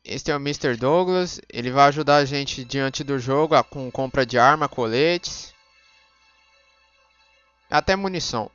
Este é o Mister Douglas. Ele vai ajudar a gente diante do jogo com compra de arma, coletes, até munição.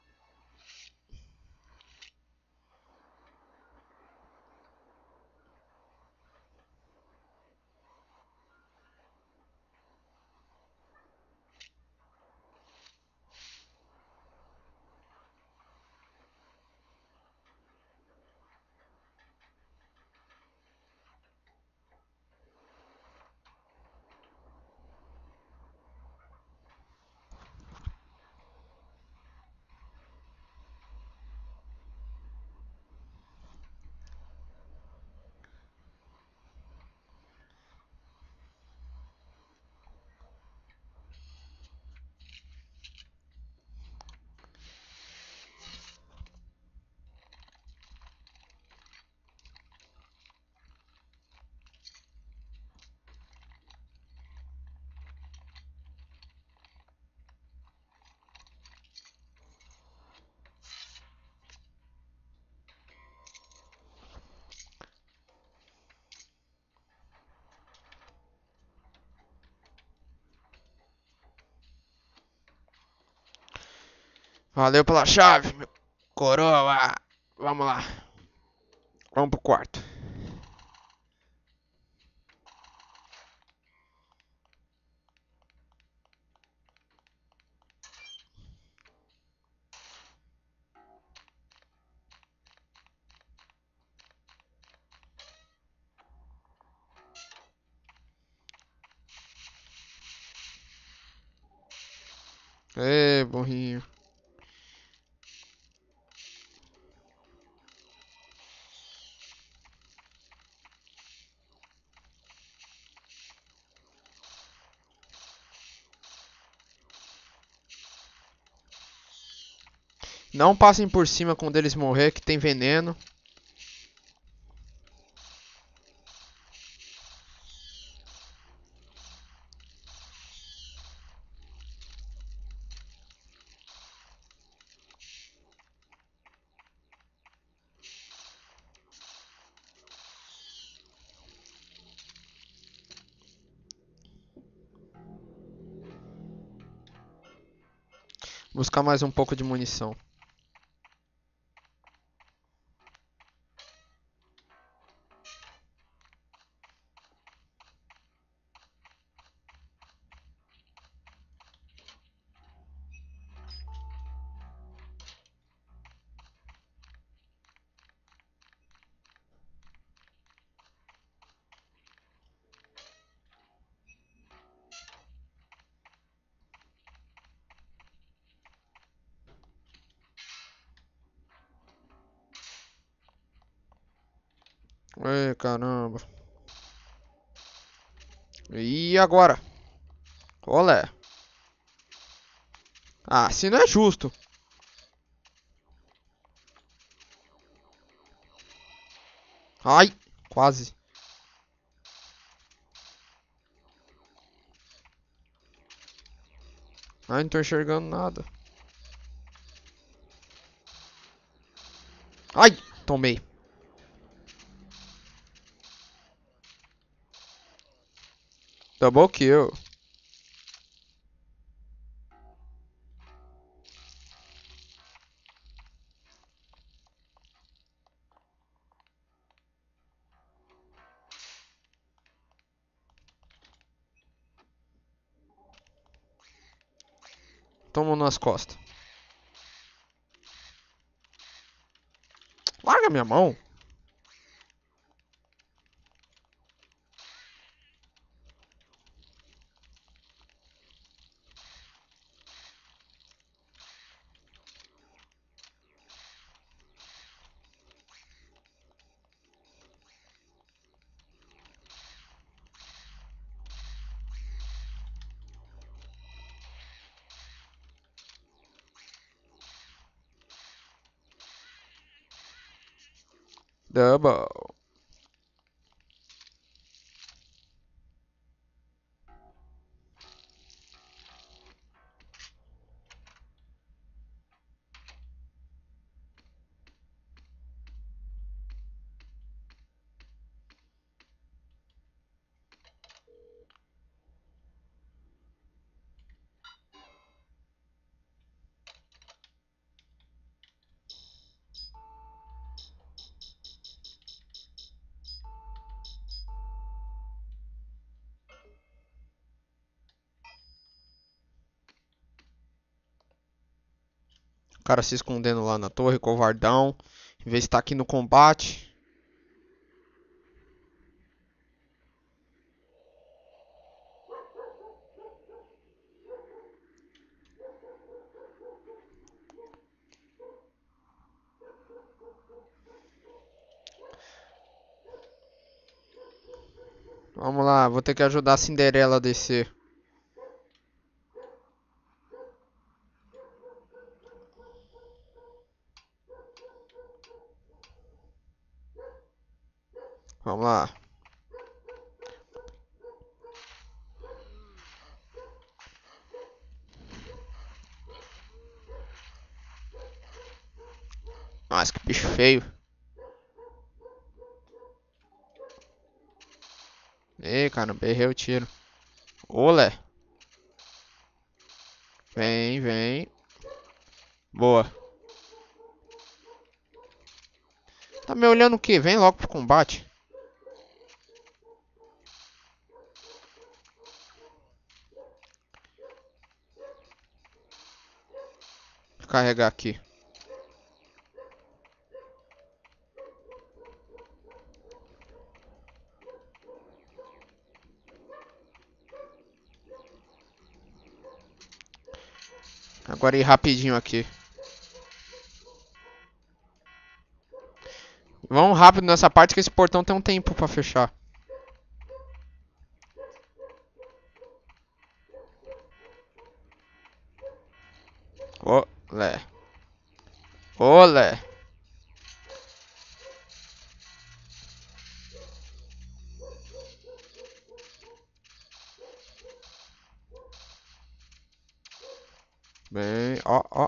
Valeu pela chave, meu coroa. Vamos lá. Vamos pro quarto. Ê, burrinho. Não passem por cima quando eles morrer, que tem veneno. Buscar mais um pouco de munição. Ê, caramba. E agora? Olé. Ah, assim não é justo. Ai, quase. Ai, não tô enxergando nada. Ai, tomei. Double kill. Toma nas costas. Larga minha mão. Double. O cara se escondendo lá na torre, covardão. Em vez de estar aqui no combate. Vamos lá, vou ter que ajudar a Cinderela a descer. Vamos lá. Nossa, que bicho feio. Ei, cara, berrei o tiro. Olé. Vem, vem. Boa. Tá me olhando o quê? Vem logo pro combate. Vou carregar aqui. Agora ir rapidinho aqui. Vamos rápido nessa parte que esse portão tem um tempo pra fechar. Olé. Olé. Bem, ó, ó.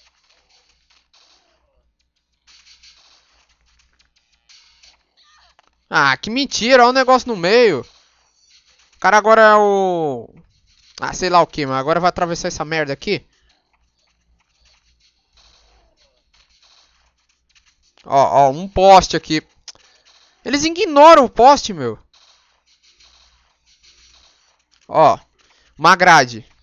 Ah, que mentira, olha o negócio no meio. O cara agora é o... Ah, sei lá o que, mas agora vai atravessar essa merda aqui. Ó, ó, um poste aqui. Eles ignoram o poste, meu. Ó, uma grade.